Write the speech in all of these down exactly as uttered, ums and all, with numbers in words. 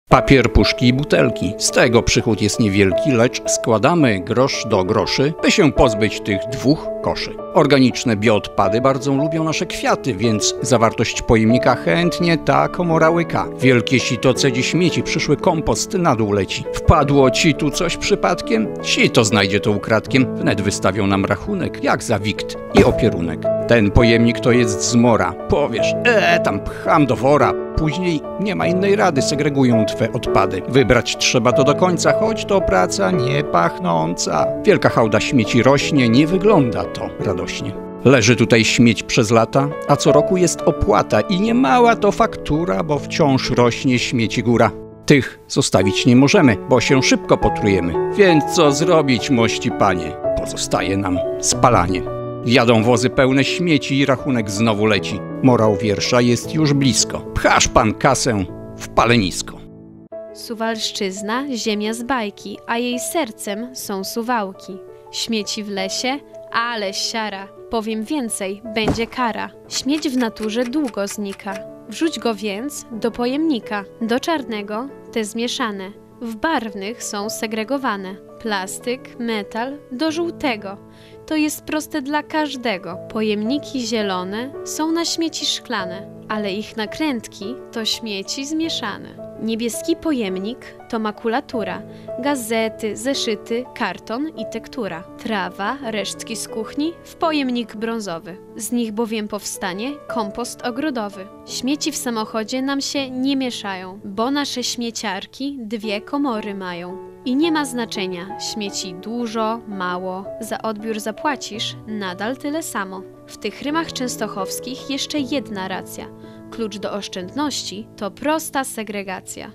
Papier, puszki i butelki. Z tego przychód jest niewielki, lecz składamy grosz do groszy, by się pozbyć tych dwóch koszy. Organiczne bioodpady bardzo lubią nasze kwiaty, więc zawartość pojemnika chętnie ta komora łyka. Wielkie sito cedzi śmieci, przyszły kompost na dół leci. Wpadło ci tu coś przypadkiem? Sito znajdzie to ukradkiem. Wnet wystawią nam rachunek, jak za wikt i opierunek. Ten pojemnik to jest zmora. Powiesz, eee, tam pcham do wora. Później nie ma innej rady, segregują twe odpady. Wybrać trzeba to do końca, choć to praca nie pachnąca. Wielka hałda śmieci rośnie, nie wygląda to radośnie. Leży tutaj śmieć przez lata, a co roku jest opłata i nie mała to faktura, bo wciąż rośnie śmieci góra. Tych zostawić nie możemy, bo się szybko potrujemy. Więc co zrobić, mości panie? Pozostaje nam spalanie. Jadą wozy pełne śmieci i rachunek znowu leci. Morał wiersza jest już blisko. Pchasz pan kasę w palenisko. Suwalszczyzna, ziemia z bajki, a jej sercem są Suwałki. Śmieci w lesie, ale siara. Powiem więcej, będzie kara. Śmieć w naturze długo znika. Wrzuć go więc do pojemnika. Do czarnego te zmieszane. W barwnych są segregowane. Plastyk, metal do żółtego. To jest proste dla każdego. Pojemniki zielone są na śmieci szklane, ale ich nakrętki to śmieci zmieszane. Niebieski pojemnik to makulatura, gazety, zeszyty, karton i tektura. Trawa, resztki z kuchni w pojemnik brązowy. Z nich bowiem powstanie kompost ogrodowy. Śmieci w samochodzie nam się nie mieszają, bo nasze śmieciarki dwie komory mają. I nie ma znaczenia, śmieci dużo, mało, za odbiór zapłacisz nadal tyle samo. W tych rymach częstochowskich jeszcze jedna racja. Klucz do oszczędności to prosta segregacja.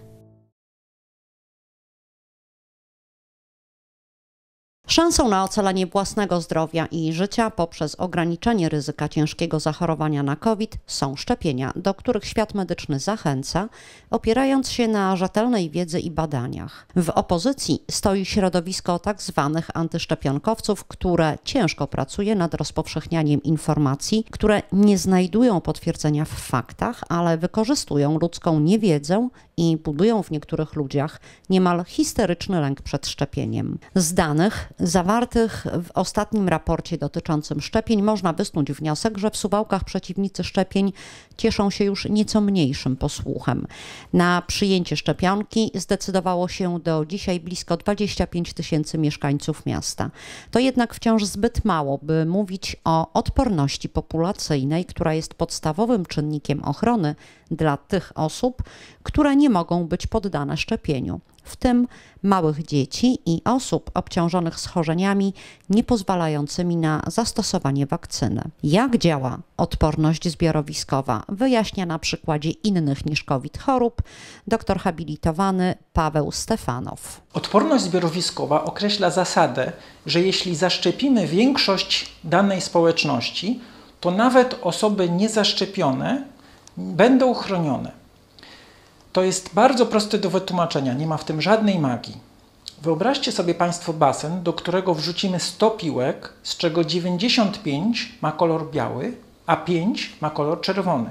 Szansą na ocalenie własnego zdrowia i życia poprzez ograniczenie ryzyka ciężkiego zachorowania na COVID są szczepienia, do których świat medyczny zachęca, opierając się na rzetelnej wiedzy i badaniach. W opozycji stoi środowisko tak zwanych antyszczepionkowców, które ciężko pracuje nad rozpowszechnianiem informacji, które nie znajdują potwierdzenia w faktach, ale wykorzystują ludzką niewiedzę i budują w niektórych ludziach niemal histeryczny lęk przed szczepieniem. Z danych zawartych w ostatnim raporcie dotyczącym szczepień można wysnuć wniosek, że w Suwałkach przeciwnicy szczepień cieszą się już nieco mniejszym posłuchem. Na przyjęcie szczepionki zdecydowało się do dzisiaj blisko dwadzieścia pięć tysięcy mieszkańców miasta. To jednak wciąż zbyt mało, by mówić o odporności populacyjnej, która jest podstawowym czynnikiem ochrony dla tych osób, które nie mogą być poddane szczepieniu, w tym małych dzieci i osób obciążonych schorzeniami niepozwalającymi na zastosowanie wakcyny. Jak działa odporność zbiorowiskowa, wyjaśnia na przykładzie innych niż COVID chorób doktor habilitowany Paweł Stefanow. Odporność zbiorowiskowa określa zasadę, że jeśli zaszczepimy większość danej społeczności, to nawet osoby niezaszczepione będą chronione. To jest bardzo proste do wytłumaczenia, nie ma w tym żadnej magii. Wyobraźcie sobie Państwo basen, do którego wrzucimy sto piłek, z czego dziewięćdziesiąt pięć ma kolor biały, a pięć ma kolor czerwony.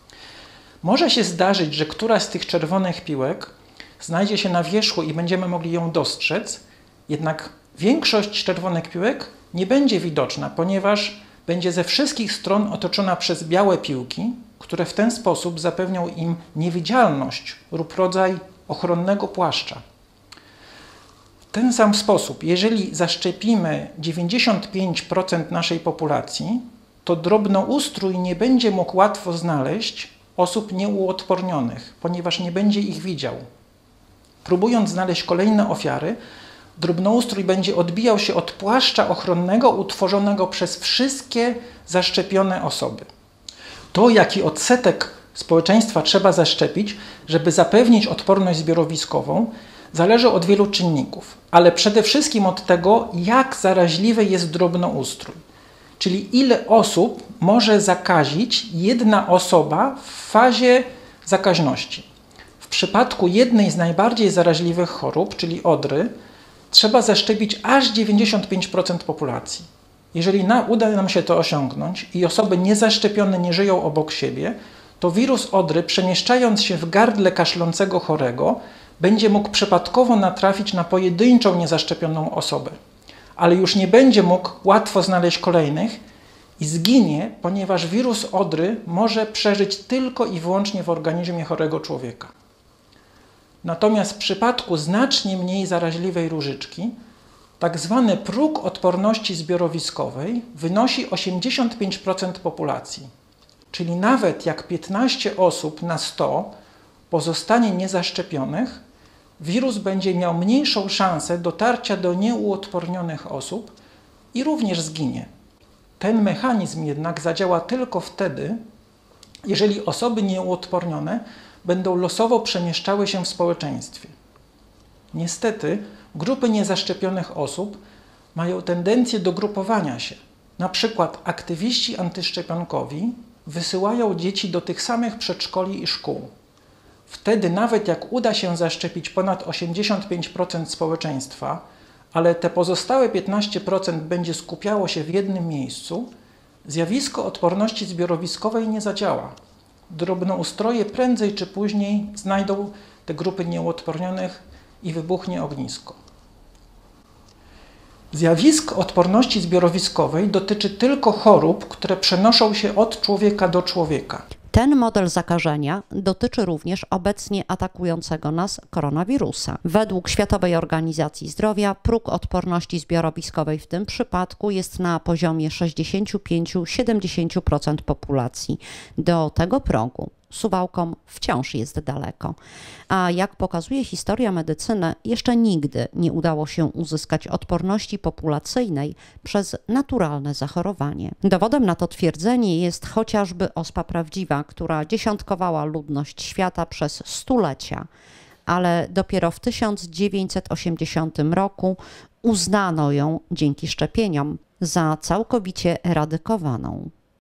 Może się zdarzyć, że któraś z tych czerwonych piłek znajdzie się na wierzchu i będziemy mogli ją dostrzec, jednak większość czerwonych piłek nie będzie widoczna, ponieważ będzie ze wszystkich stron otoczona przez białe piłki, które w ten sposób zapewnią im niewidzialność lub rodzaj ochronnego płaszcza. W ten sam sposób, jeżeli zaszczepimy dziewięćdziesiąt pięć procent naszej populacji, to drobnoustrój nie będzie mógł łatwo znaleźć osób nieuodpornionych, ponieważ nie będzie ich widział. Próbując znaleźć kolejne ofiary, drobnoustrój będzie odbijał się od płaszcza ochronnego utworzonego przez wszystkie zaszczepione osoby. To, jaki odsetek społeczeństwa trzeba zaszczepić, żeby zapewnić odporność zbiorowiskową, zależy od wielu czynników, ale przede wszystkim od tego, jak zaraźliwy jest drobnoustrój, czyli ile osób może zakazić jedna osoba w fazie zakaźności. W przypadku jednej z najbardziej zaraźliwych chorób, czyli odry, trzeba zaszczepić aż dziewięćdziesiąt pięć procent populacji. Jeżeli na, uda nam się to osiągnąć i osoby niezaszczepione nie żyją obok siebie, to wirus odry, przemieszczając się w gardle kaszlącego chorego, będzie mógł przypadkowo natrafić na pojedynczą niezaszczepioną osobę, ale już nie będzie mógł łatwo znaleźć kolejnych i zginie, ponieważ wirus odry może przeżyć tylko i wyłącznie w organizmie chorego człowieka. Natomiast w przypadku znacznie mniej zaraźliwej różyczki tak zwany próg odporności zbiorowiskowej wynosi osiemdziesiąt pięć procent populacji. Czyli nawet jak piętnaście osób na sto pozostanie niezaszczepionych, wirus będzie miał mniejszą szansę dotarcia do nieuodpornionych osób i również zginie. Ten mechanizm jednak zadziała tylko wtedy, jeżeli osoby nieuodpornione będą losowo przemieszczały się w społeczeństwie. Niestety, grupy niezaszczepionych osób mają tendencję do grupowania się. Na przykład aktywiści antyszczepionkowi wysyłają dzieci do tych samych przedszkoli i szkół. Wtedy nawet jak uda się zaszczepić ponad osiemdziesiąt pięć procent społeczeństwa, ale te pozostałe piętnaście procent będzie skupiało się w jednym miejscu, zjawisko odporności zbiorowiskowej nie zadziała. Drobnoustroje prędzej czy później znajdą te grupy nieuodpornionych i wybuchnie ognisko. Zjawisko odporności zbiorowiskowej dotyczy tylko chorób, które przenoszą się od człowieka do człowieka. Ten model zakażenia dotyczy również obecnie atakującego nas koronawirusa. Według Światowej Organizacji Zdrowia próg odporności zbiorowiskowej w tym przypadku jest na poziomie sześćdziesiąt pięć do siedemdziesięciu procent populacji. Do tego progu Suwałkom wciąż jest daleko. A jak pokazuje historia medycyny, jeszcze nigdy nie udało się uzyskać odporności populacyjnej przez naturalne zachorowanie. Dowodem na to twierdzenie jest chociażby ospa prawdziwa, która dziesiątkowała ludność świata przez stulecia, ale dopiero w tysiąc dziewięćset osiemdziesiątym roku uznano ją dzięki szczepieniom za całkowicie eradykowaną.